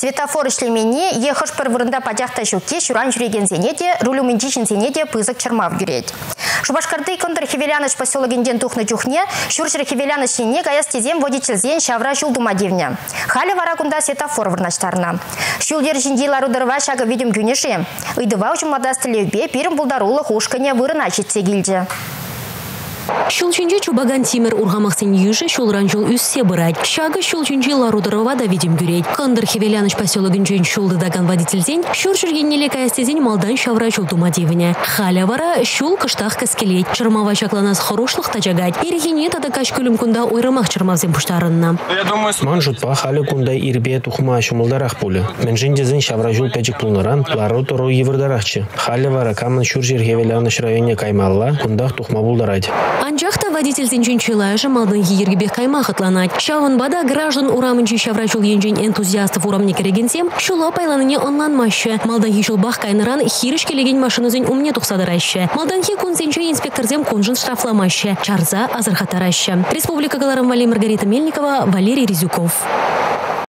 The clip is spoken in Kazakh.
Светофор ишлемени ехаш первырында падяхта шуке шуран жүреген зенеде, рулюментишін зенеде пызык чырмав юрет. Шубашкарды кондыр хевеляныш поселогенден тухны чухне, шуршыр хевеляныш сене гаяс тезем водительзен шавра жулдума девня. Халі варагунда светофор вырнаштарна. Шулдер жиндейлар удырва шага видим гюнеше. Ыдыва учумада стелевбе пирым булдарулы хушкане вырына четсе гильде. Шулчунчи чубаган тимер ургамахсен южи шулранжул үссе бырать. Шага шулчунчи ларудырова да видим гюреть. Кондыр хевеляныш поселогенчен шулды даган водительзен, шуршыргеннеле каястезен малдан шавра жулдума девня. Халя вара шул кыштах каскелет. Чырмава чакланас хорошлых тажагать. Иргене тада кашкүлüm кунда ойрамах чырмавзен пуштарынна. Ман жутпа халя кунда ирбе тухма шумылдарах пулы. Мен жиндезен шавра жул печик пулныран, лару-тору евырдарахчы. Халя вара камын шуршыр хевеляныш районе каймалла, кундах тухма булдарать. Анжахта водитель зенчунчилайжа малдан ергебе каймах атланать. Шаван бада граждан урамынчи шаврачул енжен энтузиастов урамне керегенсем, шула пайланыне онланмаще. Малдан хишулбах кайныран хириш келеген машинызен умне тухсадыраща. Малдан хи кунсенче инспекторзем конжын штрафламаще. Чарза азырхатараща. Республика Галарам Вали Маргарита Мельникова, Валерий Резюков.